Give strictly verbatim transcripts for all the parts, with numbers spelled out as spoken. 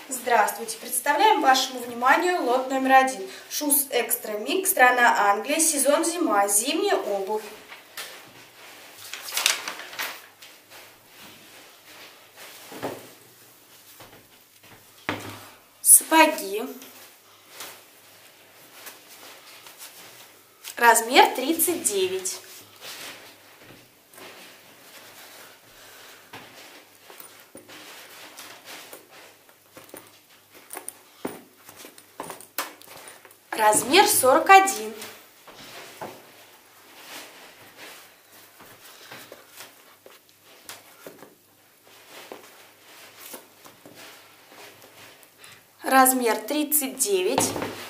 Здравствуйте! Представляем вашему вниманию лот номер один. Шуз Экстра Микс, страна Англия, сезон зима, зимняя обувь. Сапоги. Размер тридцать девять. Размер сорок один. Размер тридцать девять.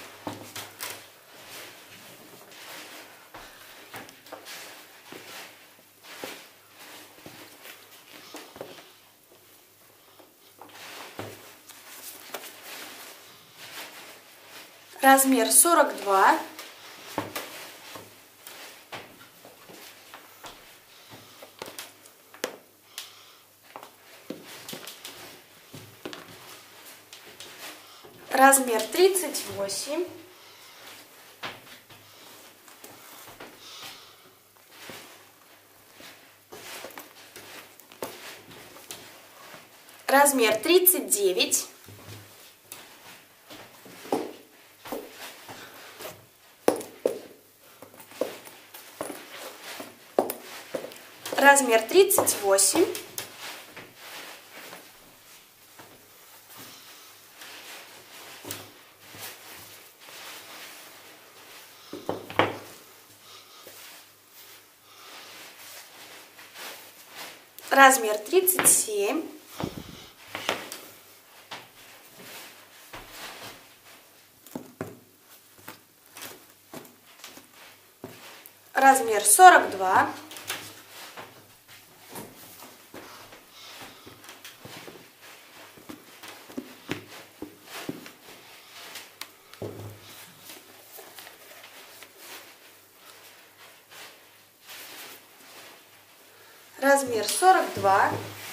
Размер сорок два. Размер тридцать восемь. Размер тридцать девять. Размер тридцать восемь. Размер тридцать семь. Размер сорок два. Размер сорок два.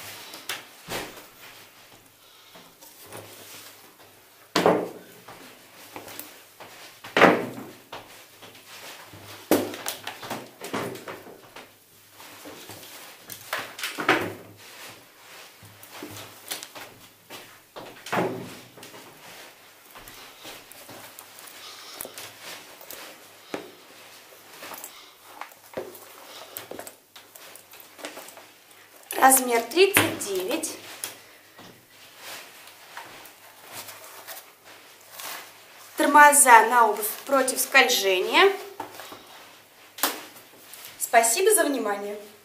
Размер тридцать девять. Тормоза на обувь против скольжения. Спасибо за внимание.